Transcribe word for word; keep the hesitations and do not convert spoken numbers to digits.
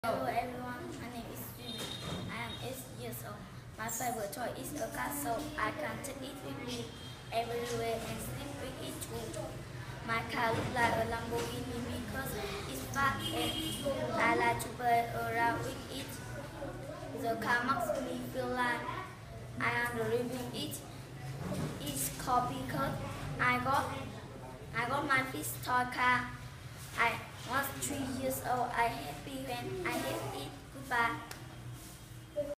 Hello everyone, my name is Jimmy. I am eight years old. My favorite toy is a cat, so I can take it with me everywhere and sleep with it too. My car looks like a Lamborghini because it's fast and I like to play around with it. The car makes me feel like I am driving it. It's called because I got I got my first toy car. I was three years old. I happy when I had it. Goodbye.